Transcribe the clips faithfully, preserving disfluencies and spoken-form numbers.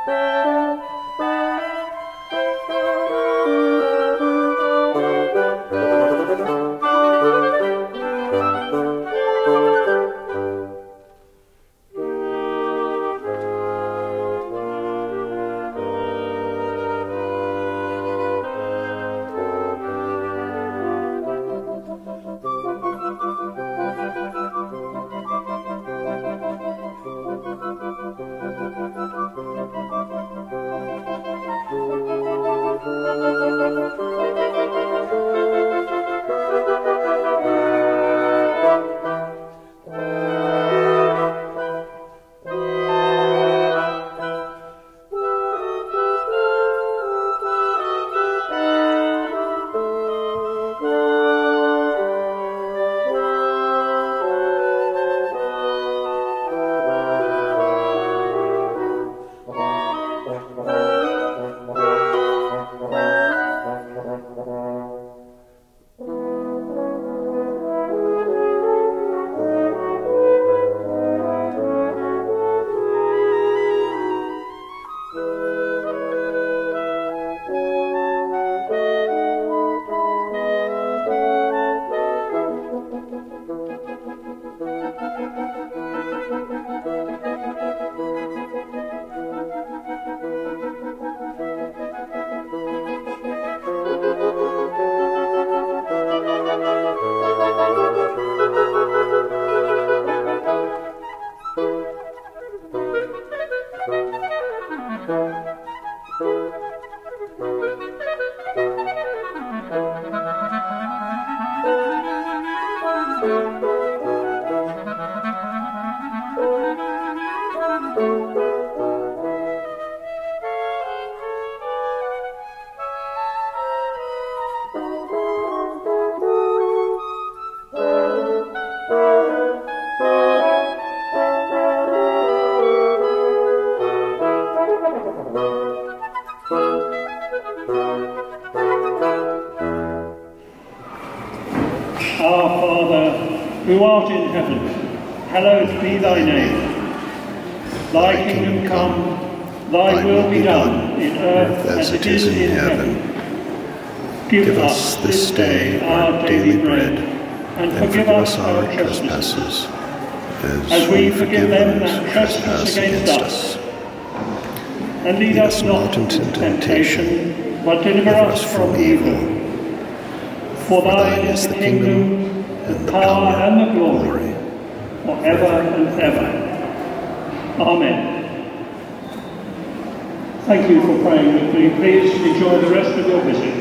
who art in heaven, hallowed be thy name. Thy kingdom come, thy will be done, in earth as it is in heaven. Give us this day our daily bread, and forgive us our trespasses, as we forgive them that trespass against us. And lead us not into temptation, but deliver us from evil. For thine is the kingdom, and the power, and the glory, forever and ever. Amen. Thank you for praying with me. Please enjoy the rest of your visit.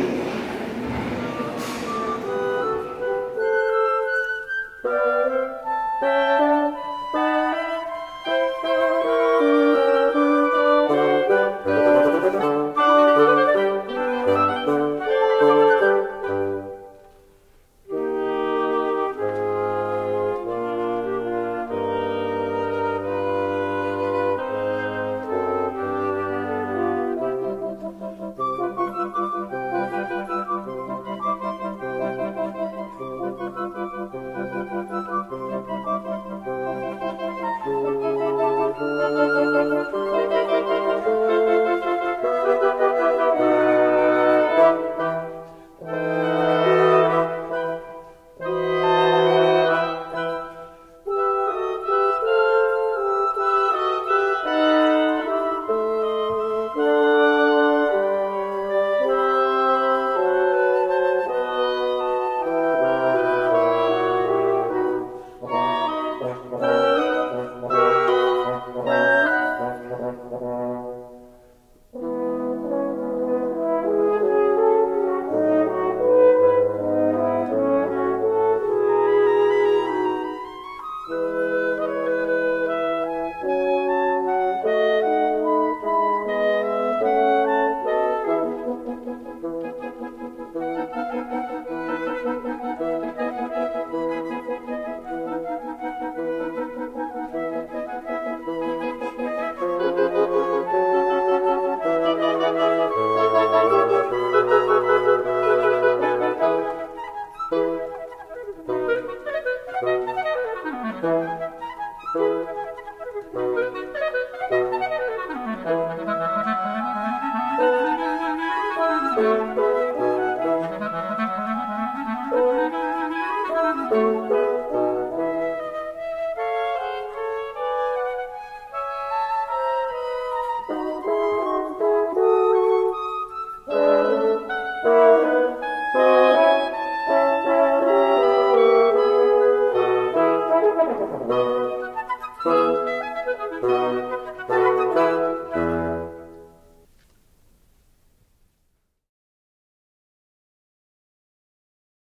Thank you. Amen.